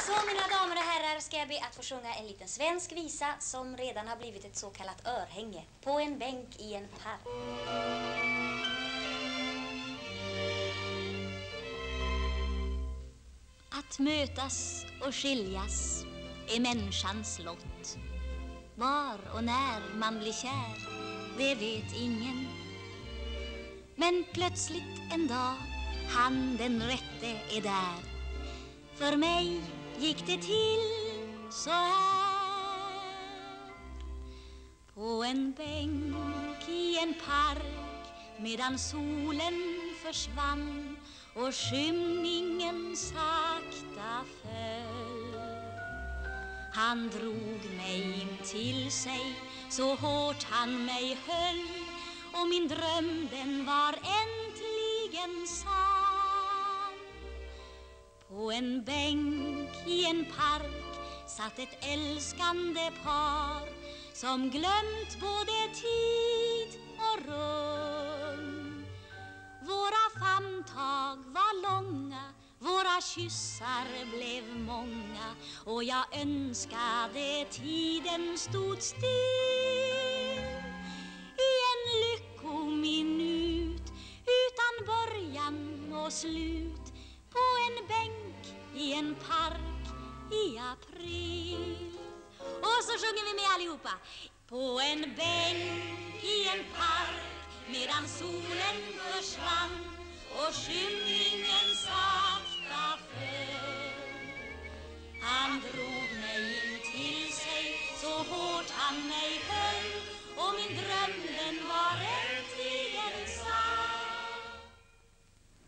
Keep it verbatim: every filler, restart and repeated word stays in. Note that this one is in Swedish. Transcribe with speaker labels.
Speaker 1: Så mina damer och herrar ska jag be att få sjunga en liten svensk visa som redan har blivit ett så kallat örhänge på en bänk i en park. Att mötas och skiljas är människans lott. Var och när man blir kär, det vet ingen. Men plötsligt en dag, han den rätte är där. För mig gick det till så här. På en bänk i en park medan solen försvann och skymningen sakta föll. Han drog mig in till sig, så hårt han mig höll, och min dröm den var äntligen sann. På en bänk i en park satt ett älskande par som glömt både tid och rum. Våra famntag var långa, våra kyssar blev många, och jag önskade tiden stod still. I en lyckominut utan början och slut, på en bänk i en park i april. Och så sjunger vi med allihopa. På en bänk i en park medan solen försvann och skymningen